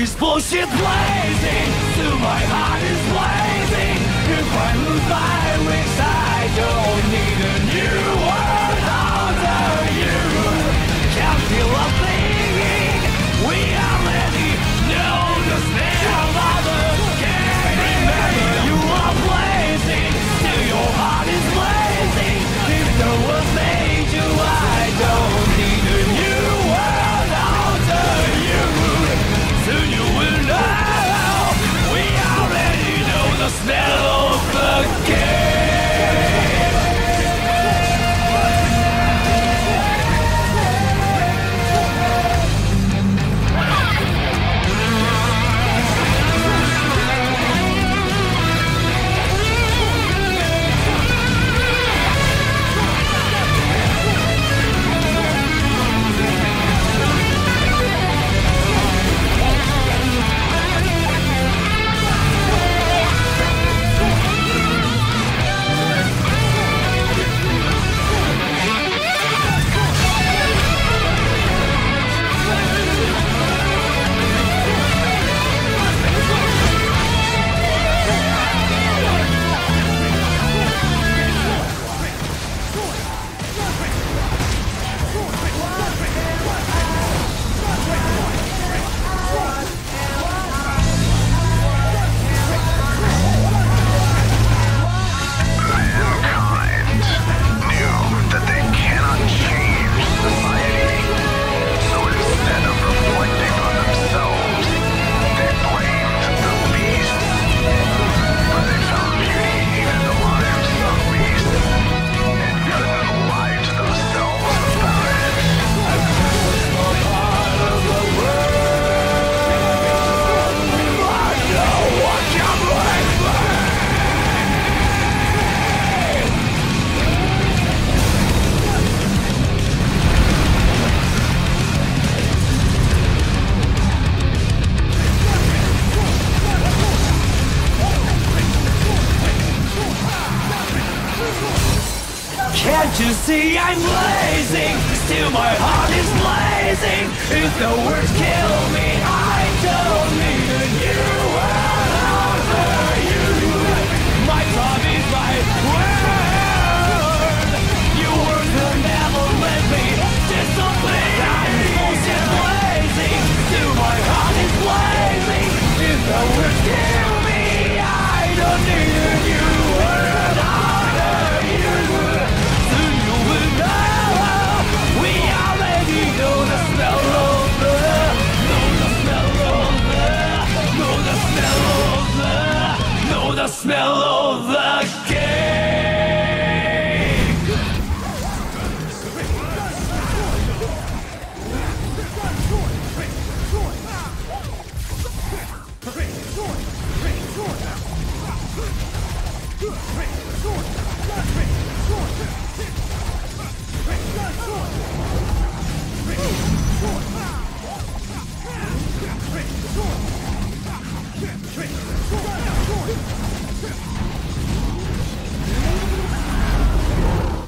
this bullshit blazing, till my heart is blazing. If I lose my wings, I don't need a new world under you. Can't feel a thing. We already know the smell of the game. Remember, you are blazing, till your heart is blazing. If the world made you, I don't need a new world under you. Soon you will know. We already know the smell of the game. Can't you see I'm blazing? Still my heart is blazing. If the words kill me, I don't